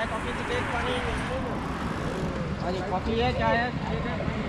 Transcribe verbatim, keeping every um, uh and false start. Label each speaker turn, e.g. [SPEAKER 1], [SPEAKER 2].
[SPEAKER 1] चाय कॉफी की टेस्ट पानी। हाँ जी कॉफी है चाय है।